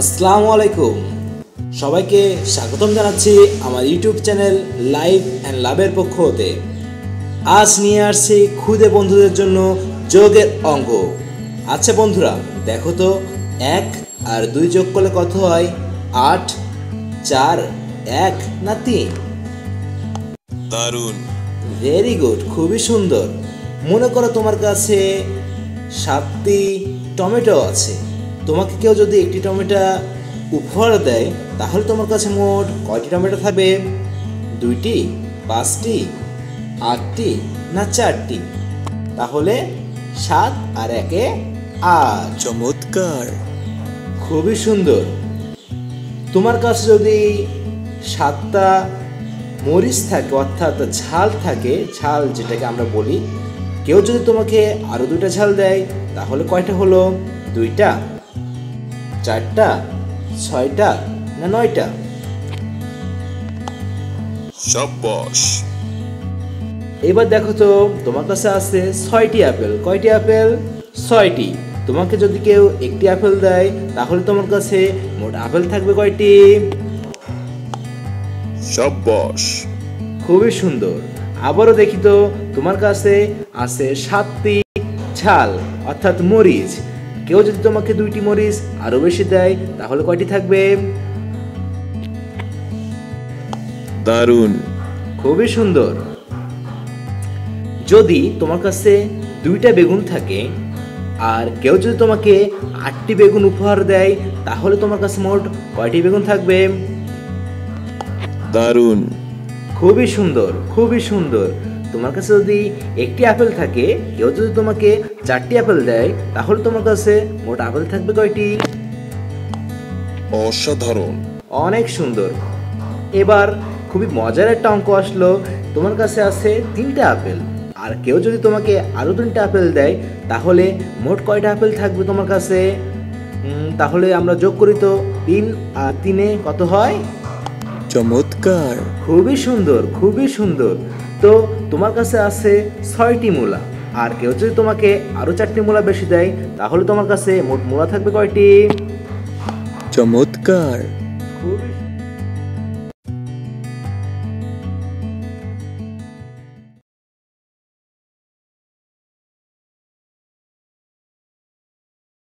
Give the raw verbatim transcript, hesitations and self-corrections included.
আসসালামু আলাইকুম, সবাইকে স্বাগতম জানাচ্ছি আমার ইউটিউব চ্যানেল লাইভ অ্যান্ড লাভের পক্ষ হতে। আজ নিয়ে আসছি খুদে বন্ধুদের জন্য যোগের অঙ্ক। আচ্ছা বন্ধুরা, দেখো তো এক আর দুই যোগ করলে কত হয়? আট, চার, এক না তিন? দারুণ, ভেরি গুড, খুবই সুন্দর। মনে করো তোমার কাছে সাতটি টমেটো আছে। তোমাকে কেউ যদি একটি টমেটো উপহার দেয়, তাহলে তোমার কাছে মোট কয়টি টমেটো থাকবে? দুইটি, পাঁচটি, আটটি না চারটি? তাহলে সাত আর একে আট। চমৎকার, খুবই সুন্দর। তোমার কাছে যদি সাতটা মরিচ থাকে, অর্থাৎ ঝাল থাকে, ঝাল যেটাকে আমরা বলি, কেউ যদি তোমাকে আরো দুইটা ঝাল দেয়, তাহলে কয়টা হলো? দুইটা, চারটা, ছয়টা না নয়টা? সাব্বাস। এবার দেখো তো তোমার কাছে আছে ছয়টি আপেল। কয়টি আপেল? ছয়টি। তোমাকে যদি কেউ একটি আপেল দেয়, তাহলে তোমার কাছে মোট আপেল থাকবে কয়টি? সাব্বাস, খুবই সুন্দর। আবারও দেখি তো, তোমার কাছে আছে সাতটি ঝাল অর্থাৎ মরিচ। কেউ যদি তোমাকে দুইটি মরিচ আরো বেশি দেয়, তাহলে কয়টি থাকবে? দারুণ, খুবই সুন্দর। যদি তোমার কাছে দুইটা বেগুন থাকে আর কেউ যদি তোমাকে আটটি বেগুন উপহার দেয়, তাহলে তোমার কাছে মোট কয়টি বেগুন থাকবে? দারুণ, খুবই সুন্দর, খুবই সুন্দর। তোমার কাছে যদি একটি আপেল থাকে, কেউ যদি তোমাকে চারটি আপেল দেয়, তাহলে তোমার কাছে মোট আপেল থাকবে কয়টি? অসাধারণ, অনেক সুন্দর। এবার খুবই মজার একটা অঙ্ক আসলো। তোমার কাছে আছে তিনটা আপেল, আর কেউ যদি তোমাকে আরো তিনটা আপেল দেয়, তাহলে মোট কয়টা আপেল থাকবে তোমার কাছে? উম, তাহলে আমরা যোগ করি তো, তিন আর তিনে কত হয়? চমৎকার, খুবই সুন্দর, খুবই সুন্দর। তো তোমার কাছে আছে ছয়টি মূলা, আর কেউ যদি তোমাকে আরো চারটি মূলা বেশি দেয়, তাহলে তোমার কাছে মোট মূলা থাকবে কয়টি? চমৎকার।